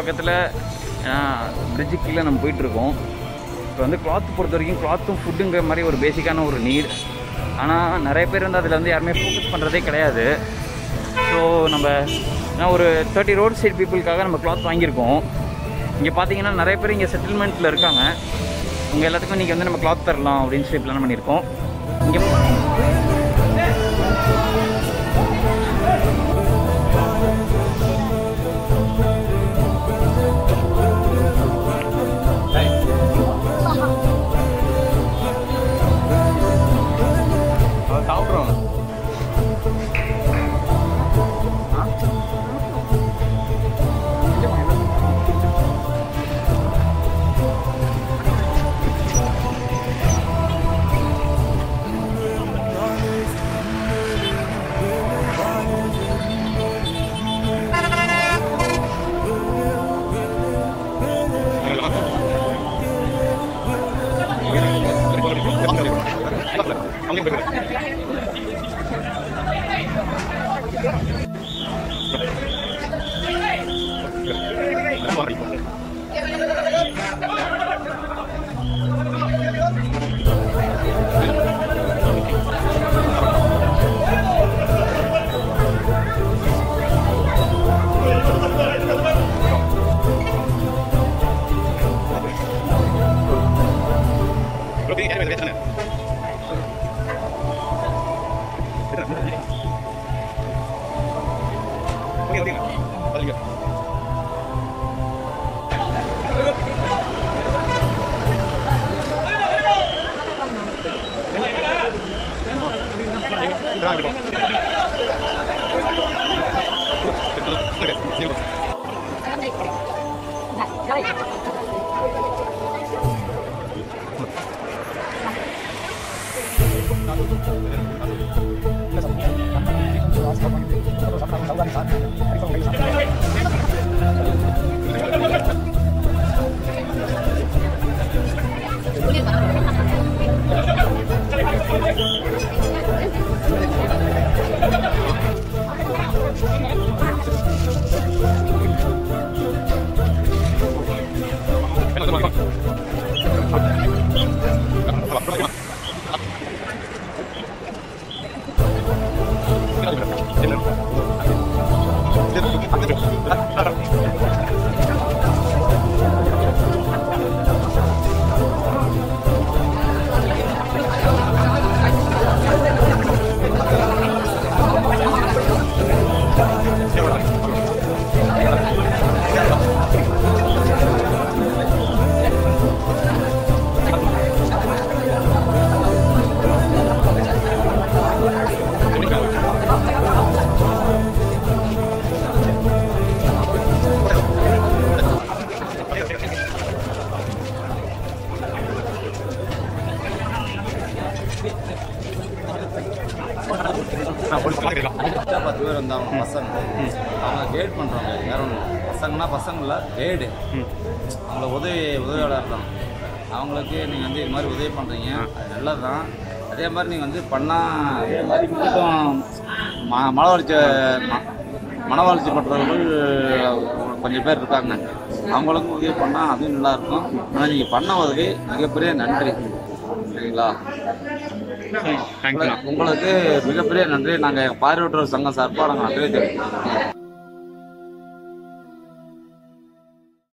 பக்கத்தில் பிரிட்ஜு கீழே நம்ம போயிட்டுருக்கோம். இப்போ வந்து கிளாத் பொறுத்த வரைக்கும் கிளாத்தும் ஃபுட்டுங்கிற மாதிரி ஒரு பேசிக்கான ஒரு நீட். ஆனால் நிறைய பேர் வந்து அதில் வந்து யாருமே ஃபோக்கஸ் பண்ணுறதே கிடையாது. ஸோ நம்ம ஒரு 30 ரோட் சைட் பீப்புளுக்காக நம்ம கிளாத் வாங்கியிருக்கோம். இங்கே பார்த்தீங்கன்னா நிறைய பேர் இங்கே செட்டில்மெண்ட்டில் இருக்காங்க. உங்கள் எல்லாத்துக்கும் இன்றைக்கி வந்து நம்ம கிளாத் தரலாம் அப்படின்னு சொல்லி பிளான் பண்ணியிருக்கோம். இங்கே சாப்பிட்றோம். பேர் வந்து அவங்க பசங்க அவங்க கைட் பண்ணுறாங்க. யாரும் பசங்கன்னா பசங்கள கைடு அவங்கள உதவியாளர் இருக்காங்க. அவங்களுக்கு நீங்கள் வந்து இது மாதிரி உதவி பண்ணுறீங்க, அது நல்லது தான். அதே மாதிரி நீங்கள் வந்து பண்ணால் இதே மாதிரி மட்டும் மன வளர்ச்சி பெற்றவர்கள் கொஞ்சம் பேர் இருக்காங்க. அவங்களுக்கும் உதவி பண்ணால் அதுவும் நல்லாயிருக்கும். ஆனால் நீங்கள் பண்ண உதவி மிகப்பெரிய நன்றி. சரிங்களா? உங்களுக்கு மிகப்பெரிய நன்றி. நாங்கள் பார்வையற்றோர் சங்கம் சார்பாக நாங்கள் நன்றி தெரிவிக்கிறோம்.